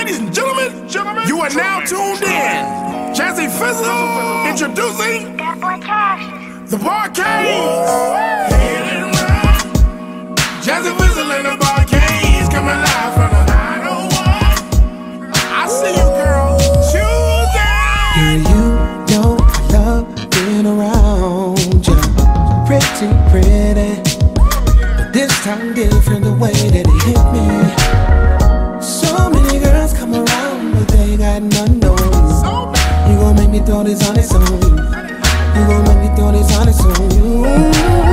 Ladies and gentlemen, you are now tuned in. Jazze Pha introducing the BAYKAYS. Jazze Pha and the BAYKAYS coming live from the 901. I see you, girl. CHOOSEY. Yeah, you know I love being around you. Pretty, but this time different the way that it hit me. So many girls come around, but they got nothing on. You gon' make me throw this on its own. You gon' make me throw this on its own.